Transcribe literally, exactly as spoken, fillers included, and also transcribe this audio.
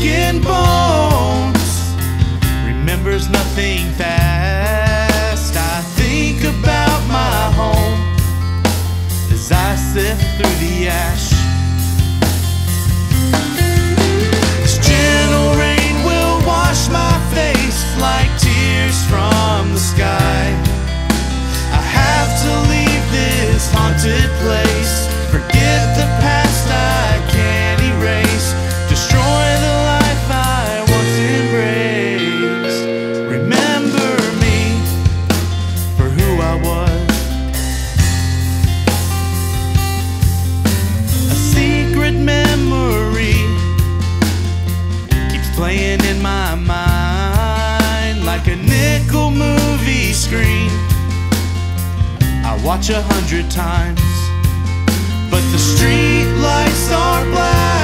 broken bones, remembers nothing fast. I think about my home as I sift through the ash. This gentle rain will wash my face like tears from the sky. I have to leave this haunted place, forget the past I can't erase, destroy the life I once embraced. Remember me for who I was. A secret memory keeps playing in my mind like a nickel movie screen I watch a hundred times, but the street lights are black.